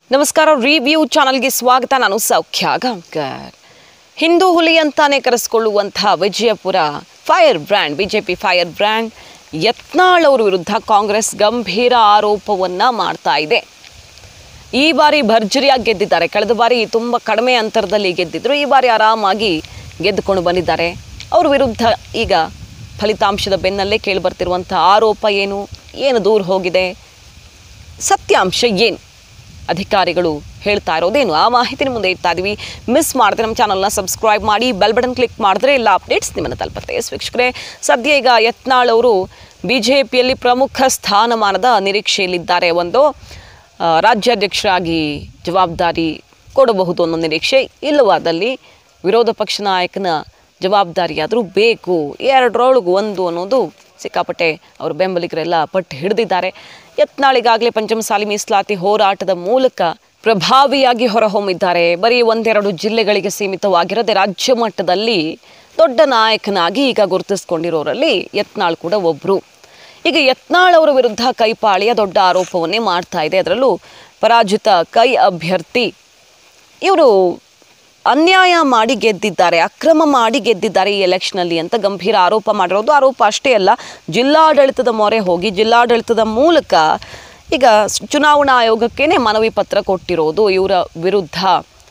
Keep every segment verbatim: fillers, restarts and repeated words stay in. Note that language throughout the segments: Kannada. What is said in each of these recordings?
ನಮಸ್ಕಾರ ರಿವ್ಯೂ ಚಾನಲ್ಗೆ ಸ್ವಾಗತ. ನಾನು ಸೌಖ್ಯ ಗಾಂವ್ಕರ್. ಹಿಂದೂ ಹುಲಿ ಅಂತಾನೆ ಕರೆಸಿಕೊಳ್ಳುವಂತಹ Vijayapura fire brand BJP fire brand Yatnal ಅವರ ವಿರುದ್ಧ ಕಾಂಗ್ರೆಸ್ ಗಂಭೀರ ಆರೋಪವನ್ನ ಮಾಡ್ತಾ ಇದೆ. ಈ ಬಾರಿ ಭರ್ಜರಿಯಾಗಿ ಗೆದ್ದಿದ್ದಾರೆ. ಕಳೆದ ಬಾರಿ ತುಂಬ ಕಡಿಮೆ ಅಂತರದಲ್ಲಿ ಗೆದ್ದಿದ್ರು. ಈ ಬಾರಿ ಆರಾಮಾಗಿ ಗೆದ್ದುಕೊಂಡು ಬಂದಿದ್ದಾರೆ. ಅವರ ವಿರುದ್ಧ ಈಗ ಫಲಿತಾಂಶದ ಬೆನ್ನಲ್ಲೇ ಕೇಳಿ ಬರ್ತಿರುವಂಥ ಆರೋಪ ಏನು ಏನು ದೂರ ಹೋಗಿದೆ, ಸತ್ಯಾಂಶ ಏನು, ಅಧಿಕಾರಿಗಳು ಹೇಳ್ತಾ ಇರೋದೇನು, ಆ ಮಾಹಿತಿನ ಮುಂದೆ ಇಡ್ತಾ ಇದೀವಿ. ಮಿಸ್ ಮಾಡಿದ್ರೆ ನಮ್ಮ ಚಾನಲ್ನ ಸಬ್ಸ್ಕ್ರೈಬ್ ಮಾಡಿ, ಬೆಲ್ ಬಟನ್ ಕ್ಲಿಕ್ ಮಾಡಿದ್ರೆ ಎಲ್ಲ ಅಪ್ಡೇಟ್ಸ್ ನಿಮ್ಮನ್ನು ತಲುಪುತ್ತೆ. ವೀಕ್ಷಕರೇ, ಸದ್ಯ ಈಗ ಯತ್ನಾಳ್ ಅವರು ಬಿ ಜೆ ಪಿಯಲ್ಲಿ ಪ್ರಮುಖ ಸ್ಥಾನಮಾನದ ನಿರೀಕ್ಷೆಯಲ್ಲಿದ್ದಾರೆ. ಒಂದು ರಾಜ್ಯಾಧ್ಯಕ್ಷರಾಗಿ ಜವಾಬ್ದಾರಿ ಕೊಡಬಹುದು ಅನ್ನೋ ನಿರೀಕ್ಷೆ, ಇಲ್ಲವಾದಲ್ಲಿ ವಿರೋಧ ಪಕ್ಷ ನಾಯಕನ ಜವಾಬ್ದಾರಿಯಾದರೂ ಬೇಕು. ಎರಡರೊಳಗೂ ಒಂದು ಅನ್ನೋದು ಸಿಕ್ಕಾಪಟ್ಟೆ ಅವರು ಬೆಂಬಲಿಗರೆಲ್ಲ ಪಟ್ಟು ಹಿಡಿದಿದ್ದಾರೆ. ಯತ್ನಾಳಿಗಾಗಲೇ ಪಂಚಮಸಾಲಿ ಮೀಸಲಾತಿ ಹೋರಾಟದ ಮೂಲಕ ಪ್ರಭಾವಿಯಾಗಿ ಹೊರಹೊಮ್ಮಿದ್ದಾರೆ. ಬರೀ ಒಂದೆರಡು ಜಿಲ್ಲೆಗಳಿಗೆ ಸೀಮಿತವಾಗಿರದೆ ರಾಜ್ಯ ಮಟ್ಟದಲ್ಲಿ ದೊಡ್ಡ ನಾಯಕನಾಗಿ ಈಗ ಗುರುತಿಸ್ಕೊಂಡಿರೋರಲ್ಲಿ ಯತ್ನಾಳ್ ಕೂಡ ಒಬ್ಬರು. ಈಗ ಯತ್ನಾಳ್ ಅವರ ವಿರುದ್ಧ ಕೈಪಾಳಿಯ ದೊಡ್ಡ ಆರೋಪವನ್ನೇ ಮಾಡ್ತಾ ಇದೆ. ಅದರಲ್ಲೂ ಪರಾಜಿತ ಕೈ ಅಭ್ಯರ್ಥಿ ಇವರು ಅನ್ಯಾಯ ಮಾಡಿ ಗೆದ್ದಿದ್ದಾರೆ, ಅಕ್ರಮ ಮಾಡಿ ಗೆದ್ದಿದ್ದಾರೆ ಈ ಎಲೆಕ್ಷನಲ್ಲಿ ಅಂತ ಗಂಭೀರ ಆರೋಪ ಮಾಡಿರೋದು. ಆರೋಪ ಅಷ್ಟೇ ಅಲ್ಲ, ಜಿಲ್ಲಾಡಳಿತದ ಮೊರೆ ಹೋಗಿ ಜಿಲ್ಲಾಡಳಿತದ ಮೂಲಕ ಈಗ ಚುನಾವಣಾ ಆಯೋಗಕ್ಕೇನೆ ಮನವಿ ಪತ್ರ ಕೊಟ್ಟಿರೋದು. ಇವರ ವಿರುದ್ಧ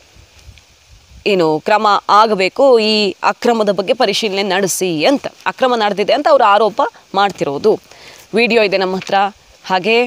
ಏನು ಕ್ರಮ ಆಗಬೇಕು, ಈ ಅಕ್ರಮದ ಬಗ್ಗೆ ಪರಿಶೀಲನೆ ನಡೆಸಿ ಅಂತ, ಅಕ್ರಮ ನಡೆದಿದೆ ಅಂತ ಅವರು ಆರೋಪ ಮಾಡ್ತಿರೋದು. ವಿಡಿಯೋ ಇದೆ ನಮ್ಮ ಹತ್ರ. ಹಾಗೆ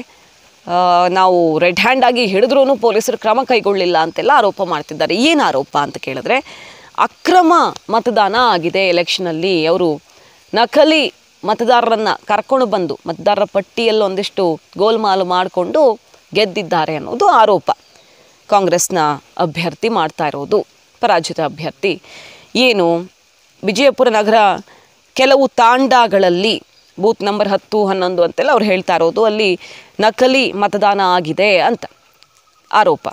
ನಾವು ರೆಡ್ ಹ್ಯಾಂಡ್ ಆಗಿ ಹಿಡಿದ್ರೂ ಪೊಲೀಸರು ಕ್ರಮ ಕೈಗೊಳ್ಳಿಲ್ಲ ಅಂತೆಲ್ಲ ಆರೋಪ ಮಾಡ್ತಿದ್ದಾರೆ. ಏನು ಆರೋಪ ಅಂತ ಕೇಳಿದ್ರೆ, ಅಕ್ರಮ ಮತದಾನ ಆಗಿದೆ ಎಲೆಕ್ಷನಲ್ಲಿ, ಅವರು ನಕಲಿ ಮತದಾರರನ್ನು ಕರ್ಕೊಂಡು ಬಂದು ಮತದಾರರ ಪಟ್ಟಿಯಲ್ಲಿ ಒಂದಿಷ್ಟು ಗೋಲ್ಮಾಲು ಮಾಡಿಕೊಂಡು ಗೆದ್ದಿದ್ದಾರೆ ಅನ್ನೋದು ಆರೋಪ ಕಾಂಗ್ರೆಸ್ನ ಅಭ್ಯರ್ಥಿ ಮಾಡ್ತಾ ಇರೋದು, ಪರಾಜಿತ ಅಭ್ಯರ್ಥಿ. ಏನು ವಿಜಯಪುರ ನಗರ ಕೆಲವು ತಾಂಡಾಗಳಲ್ಲಿ ಬೂತ್ ನಂಬರ್ ಹತ್ತು ಹನ್ನೊಂದು ಅಂತೆಲ್ಲ ಅವ್ರು ಹೇಳ್ತಾ ಇರೋದು, ಅಲ್ಲಿ ನಕಲಿ ಮತದಾನ ಆಗಿದೆ ಅಂತ ಆರೋಪ.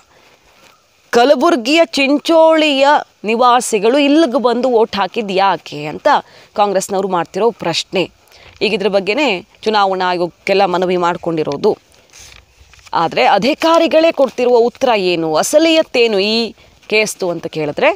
ಕಲಬುರಗಿಯ ಚಿಂಚೋಳಿಯ ನಿವಾಸಿಗಳು ಇಲ್ಲಿಗೆ ಬಂದು ಓಟ್ ಹಾಕಿದ್ದು ಯಾಕೆ ಅಂತ ಕಾಂಗ್ರೆಸ್ನವರು ಮಾಡ್ತಿರೋ ಪ್ರಶ್ನೆ. ಈಗ ಇದ್ರ ಬಗ್ಗೆನೇ ಚುನಾವಣಾ ಆಯೋಗಕ್ಕೆಲ್ಲ ಮನವಿ ಮಾಡಿಕೊಂಡಿರೋದು. ಆದರೆ ಅಧಿಕಾರಿಗಳೇ ಕೊಡ್ತಿರುವ ಉತ್ತರ ಏನು, ಅಸಲಿಯತ್ತೇನು ಈ ಕೇಸ್ತು ಅಂತ ಕೇಳಿದ್ರೆ,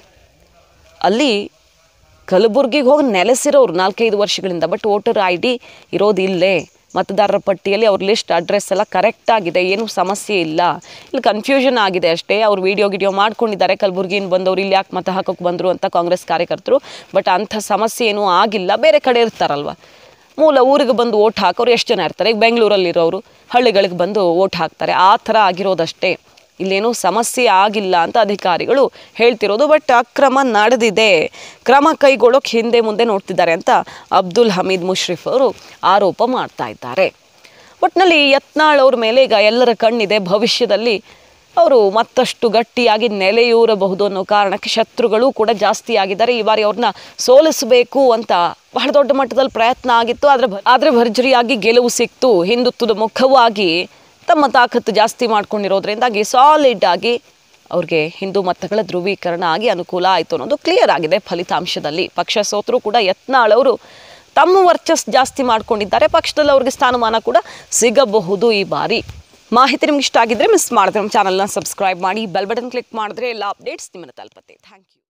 ಅಲ್ಲಿ ಕಲಬುರ್ಗಿಗೆ ಹೋಗಿ ನೆಲೆಸಿರೋರು ನಾಲ್ಕೈದು ವರ್ಷಗಳಿಂದ, ಬಟ್ ವೋಟರ್ ಐ ಡಿ ಇರೋದು ಇಲ್ಲೇ, ಮತದಾರರ ಪಟ್ಟಿಯಲ್ಲಿ ಅವ್ರ ಲಿಸ್ಟ್ ಅಡ್ರೆಸ್ ಎಲ್ಲ ಕರೆಕ್ಟಾಗಿದೆ, ಏನೂ ಸಮಸ್ಯೆ ಇಲ್ಲ, ಇಲ್ಲಿ ಕನ್ಫ್ಯೂಷನ್ ಆಗಿದೆ ಅಷ್ಟೇ. ಅವ್ರು ವೀಡಿಯೋ ಗಿಡಿಯೋ ಮಾಡ್ಕೊಂಡಿದ್ದಾರೆ, ಕಲಬುರ್ಗಿಯಿಂದ ಬಂದವರು ಇಲ್ಲಿ ಯಾಕೆ ಮತ ಹಾಕೋಕ್ಕೆ ಬಂದರು ಅಂತ ಕಾಂಗ್ರೆಸ್ ಕಾರ್ಯಕರ್ತರು. ಬಟ್ ಅಂಥ ಸಮಸ್ಯೆ ಏನೂ ಆಗಿಲ್ಲ. ಬೇರೆ ಕಡೆ ಇರ್ತಾರಲ್ವ, ಮೂಲ ಊರಿಗೆ ಬಂದು ಓಟ್ ಹಾಕೋರು ಎಷ್ಟು ಜನ ಇರ್ತಾರೆ. ಈಗ ಬೆಂಗಳೂರಲ್ಲಿರೋರು ಹಳ್ಳಿಗಳಿಗೆ ಬಂದು ಓಟ್ ಹಾಕ್ತಾರೆ, ಆ ಥರ ಆಗಿರೋದಷ್ಟೇ. ಇಲ್ಲೇನೂ ಸಮಸ್ಯೆ ಆಗಿಲ್ಲ ಅಂತ ಅಧಿಕಾರಿಗಳು ಹೇಳ್ತಿರೋದು. ಬಟ್ ಅಕ್ರಮ ನಡೆದಿದೆ, ಕ್ರಮ ಕೈಗೊಳ್ಳೋಕೆ ಹಿಂದೆ ಮುಂದೆ ನೋಡ್ತಿದ್ದಾರೆ ಅಂತ ಅಬ್ದುಲ್ ಹಮೀದ್ ಮುಷ್ರಿಫ್ ಅವರು ಆರೋಪ ಮಾಡ್ತಾ ಇದ್ದಾರೆ. ಒಟ್ಟಿನಲ್ಲಿ ಯತ್ನಾಳ್ ಅವ್ರ ಮೇಲೆ ಈಗ ಎಲ್ಲರ ಕಣ್ಣಿದೆ. ಭವಿಷ್ಯದಲ್ಲಿ ಅವರು ಮತ್ತಷ್ಟು ಗಟ್ಟಿಯಾಗಿ ನೆಲೆಯೂರಬಹುದು ಅನ್ನೋ ಕಾರಣಕ್ಕೆ ಶತ್ರುಗಳು ಕೂಡ ಜಾಸ್ತಿ ಆಗಿದ್ದಾರೆ. ಈ ಬಾರಿ ಅವ್ರನ್ನ ಸೋಲಿಸಬೇಕು ಅಂತ ಬಹಳ ದೊಡ್ಡ ಮಟ್ಟದಲ್ಲಿ ಪ್ರಯತ್ನ ಆಗಿತ್ತು. ಆದರೆ ಆದರೆ ಭರ್ಜರಿಯಾಗಿ ಗೆಲುವು ಸಿಕ್ತು. ಹಿಂದುತ್ವದ ಮುಖವಾಗಿ ತಮ್ಮ ತಾಕತ್ತು ಜಾಸ್ತಿ ಮಾಡ್ಕೊಂಡಿರೋದ್ರಿಂದಾಗಿ ಸಾಲಿಡ್ ಆಗಿ ಅವ್ರಿಗೆ ಹಿಂದೂ ಮತಗಳ ಧ್ರುವೀಕರಣ ಆಗಿ ಅನುಕೂಲ ಆಯಿತು ಅನ್ನೋದು ಕ್ಲಿಯರ್ ಆಗಿದೆ ಫಲಿತಾಂಶದಲ್ಲಿ. ಪಕ್ಷ ಸೋತರೂ ಕೂಡ ಯತ್ನಾಳ್ ಅವರು ತಮ್ಮ ವರ್ಚಸ್ ಜಾಸ್ತಿ ಮಾಡ್ಕೊಂಡಿದ್ದಾರೆ. ಪಕ್ಷದಲ್ಲಿ ಅವ್ರಿಗೆ ಸ್ಥಾನಮಾನ ಕೂಡ ಸಿಗಬಹುದು ಈ ಬಾರಿ. ಮಾಹಿತಿ ನಿಮ್ಗೆ ಇಷ್ಟ ಆಗಿದ್ರೆ ಮಿಸ್ ಮಾಡಿದ್ರೆ ನಮ್ಮ ಚಾನಲ್ನ ಸಬ್ಸ್ಕ್ರೈಬ್ ಮಾಡಿ, ಬೆಲ್ ಬಟನ್ ಕ್ಲಿಕ್ ಮಾಡಿದ್ರೆ ಎಲ್ಲ ಅಪ್ಡೇಟ್ಸ್ ನಿಮ್ಮನ್ನು ತಲುಪುತ್ತೆ. Thank you.